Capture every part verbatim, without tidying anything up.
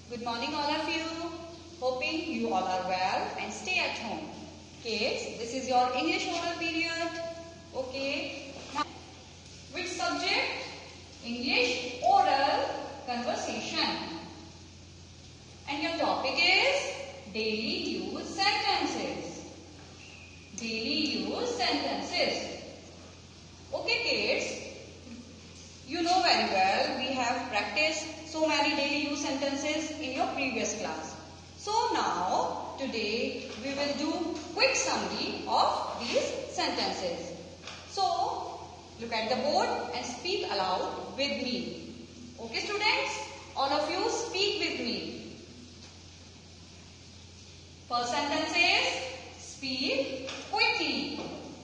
Good morning all of you. Hoping you all are well and stay at home. Kids, this is your English oral period. Okay. Now, which subject? English oral conversation. And your topic is daily use sentences. Daily use sentences. Okay kids. You know very well, we have practiced so many daily use sentences in your previous class. So now, today, we will do quick summary of these sentences. So, look at the board and speak aloud with me. Okay students, all of you speak with me. First sentence is, speak quickly.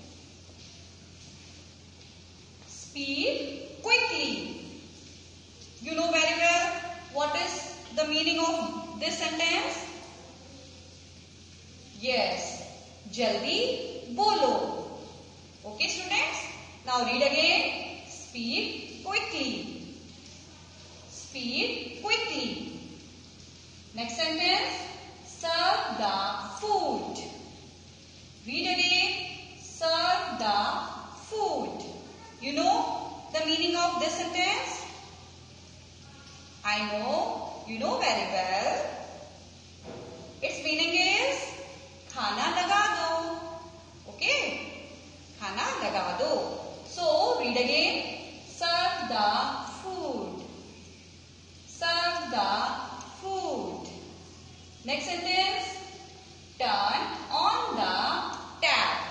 Speak quickly. You know very well what is the meaning of this sentence? Yes, jaldi bolo. Okay students? Now read again. Speak quickly. Speak quickly. Next sentence. Serve the food. Read again. Serve the food. You know the meaning of this sentence? I know, you know very well. Its meaning is khana laga do. Okay? Khana laga do. So, read again. Serve the food. Serve the food. Next sentence. Turn on the tap.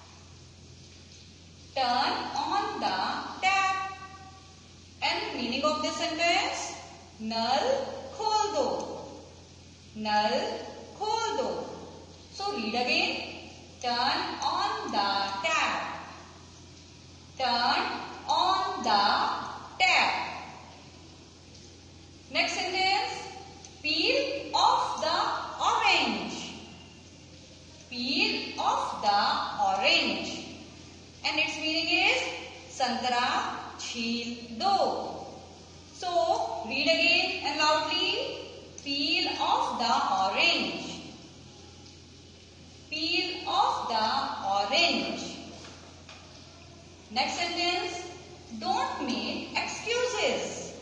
Turn on the tap. And meaning of this sentence? नल खोल दो. नल खोल दो. So read again. Turn on the tap. Turn on the tap. Next sentence. Peel off the orange. Peel off the orange. And its meaning is संतरा छील दो. So, read again and loudly. Peel off the orange. Peel off the orange. Next sentence. Don't make excuses.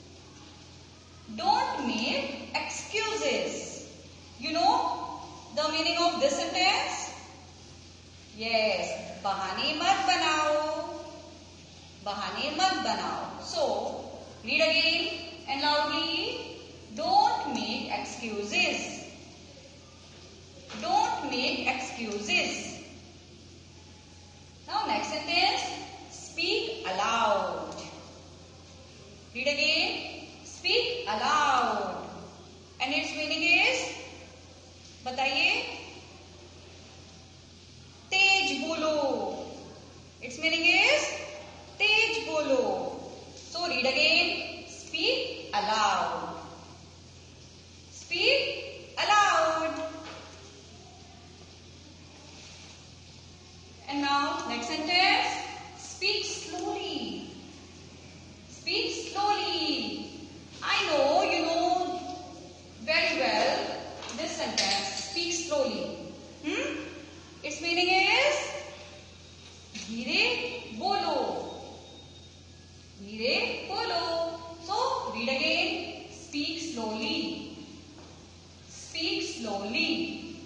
Don't make excuses. You know the meaning of this sentence? Yes. बहाने मत बनाओ. बहाने मत बनाओ. So, read again and loudly. Don't make excuses. Don't make excuses. Now next sentence. Speak aloud. Read again. Speak aloud. And its meaning is? बताइए. तेज बोलो. Its meaning is? तेज बोलो. So read again. Speak aloud. Speak aloud. And now next sentence. Speak slowly. Speak slowly. I know you know very well this sentence. Speak slowly. Hmm? Its meaning is धीरे बोलो. धीरे बोलो. So, read again. Speak slowly. Speak slowly.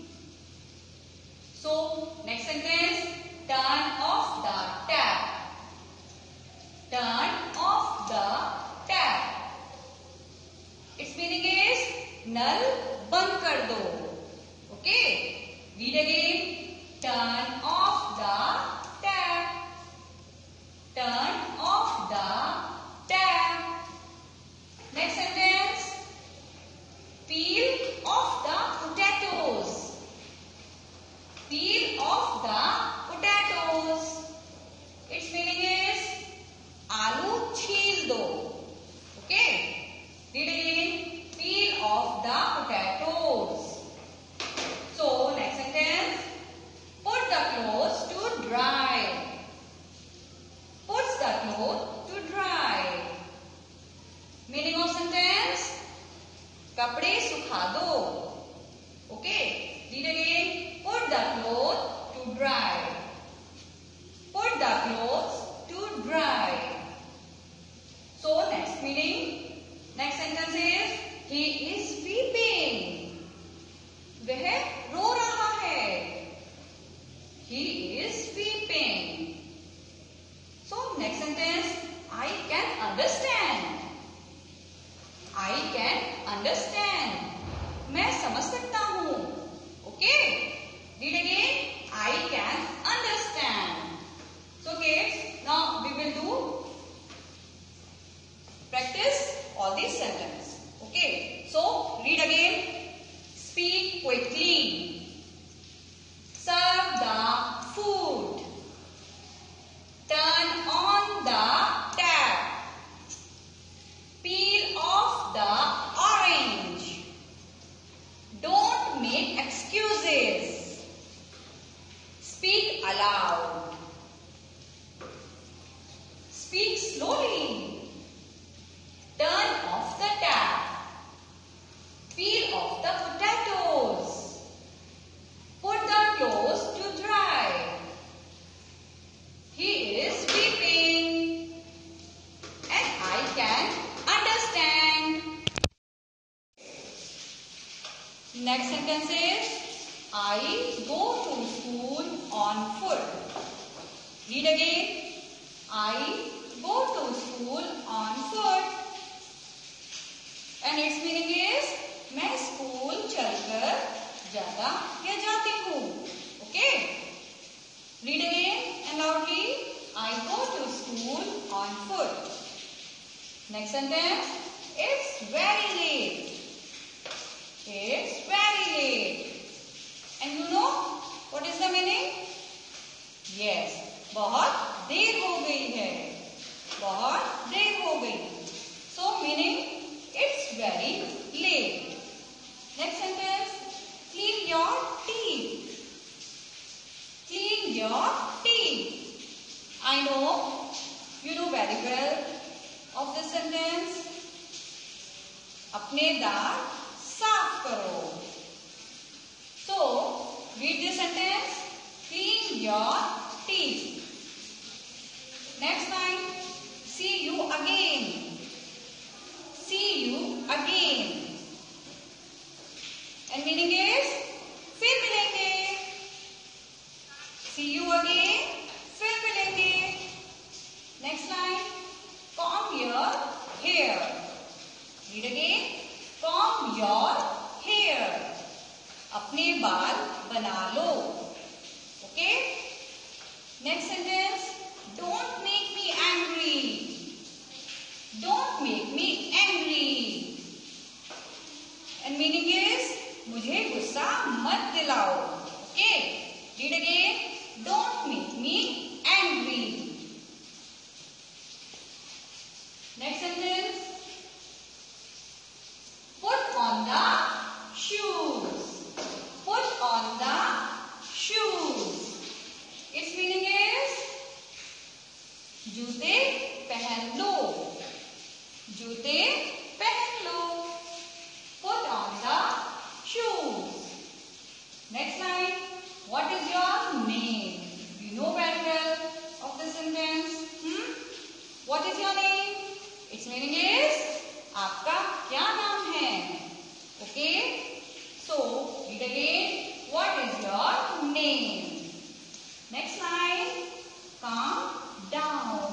So, next sentence. Turn off the tap. Turn off the tap. Its meaning is नल बंद कर दो. Okay? Read again. Turn off the tap. Turn off the tap. Next sentence. Peel off the potatoes. Peel off the potatoes. Its meaning is आलू छील दो. Okay? Read again. Peel off the potatoes. So next sentence. Put the clothes to dry. Puts the clothes to dry. Meaning of sentence? कपड़े सुखा दो. Okay. Read again. Put the clothes to dry. Put the clothes to dry. So next meaning, next sentence is he is weeping. वह रो रहा है. He is weeping. So next sentence, I can understand. I can understand. मैं समझ सकता हूँ. Okay. Read again. I can understand. So kids, now we will do practice all these sentences. Okay. So read again. Speak quickly. Serve the food. Turn on the tap. Peel off the orange. Don't make excuses. Speak aloud. Speak slowly. Turn off the tap. Peel off the potatoes. Put the clothes to dry. He is weeping. And I can understand. Next sentence is I go to school on foot. Read again. I go to school on foot. And its meaning is मैं school चलकर जाता या जाती हूँ. Okay. Read again and loudly. I go to school on foot. Next sentence. It's very late. It's very late. And you know what is the meaning? Yes. बहुत देर हो गई है. बहुत देर हो गई. So meaning it's very late. Next sentence. Clean your teeth. Clean your teeth. I know you know very well of this sentence. अपने दांत साफ करो. So read this sentence. Clean your teeth. Next line. See you again. See you again. And meaning is फिर मिलेंगे. See you again. फिर मिलेंगे. Next line. Comb your hair. Read again. Comb your hair. अपने बाल बना लो. Okay. Next sentence. Don't make me angry. Don't make me angry. And meaning is मुझे गुस्सा मत दिलाओ. Okay. Read again. Don't make me angry. Next sentence. Put on the shoes. Put on the shoes. Its meaning is जूते पहन लो. जूते पहन लो. Put on the shoes. Next line. What is your name? You know very well of this sentence. Hmm? What is your name? Its meaning is आपका क्या नाम है? Okay. So read again. What is your name? Next line. Calm down.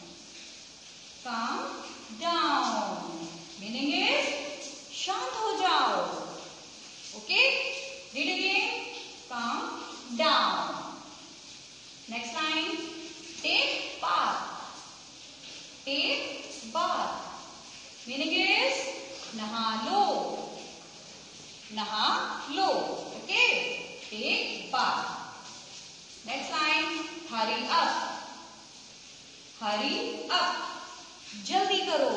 Calm down. Meaning is शांत हो जाओ. Okay. Read again. Calm down. Next line. Take bath. Take bath. Meaning is नहा लो. नहा लो. Okay. Take bath. Next line. Hurry up. Hurry up. जल्दी करो.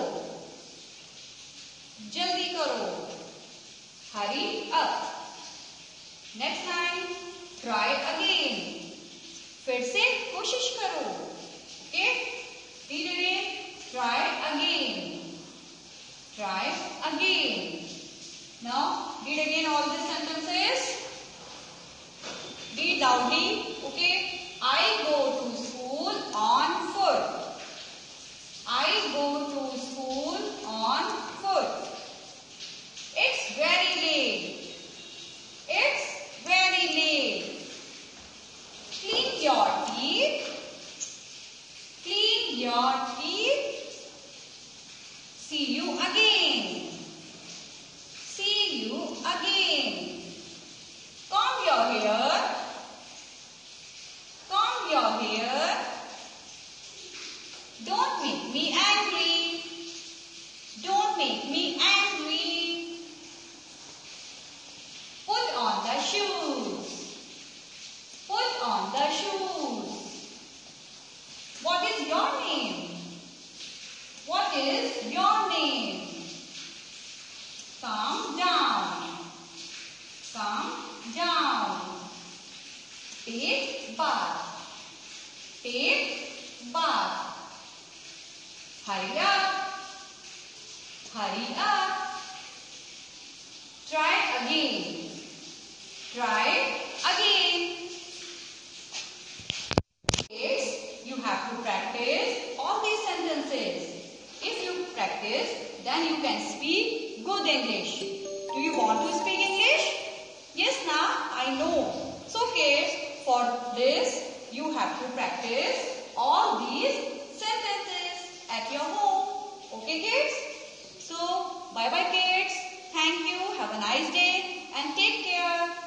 जल्दी करो. Hurry up. Next line. Try again. फिर से कोशिश करो. Okay. Read again. Try again. Try again. Now read again all these sentences. Read loudly. Okay. I go to school on foot. I go to school on foot. It's very late. It's very late. Clean your teeth. Clean your teeth. See you again. See you again. Comb your hair. Comb your hair. Don't make me angry. Don't make me angry. Put on the shoes. Put on the shoes. What is your name? What is your name? Calm down. Calm down. Take bath. Take bath. Hurry up. Hurry up. Try again. Try again. Kids, you have to practice all these sentences. If you practice, then you can speak good English. Do you want to speak English? Yes, now I know. So kids, for this, you have to practice all these sentences at your home. Okay kids? So, bye bye kids. Thank you. Have a nice day and take care.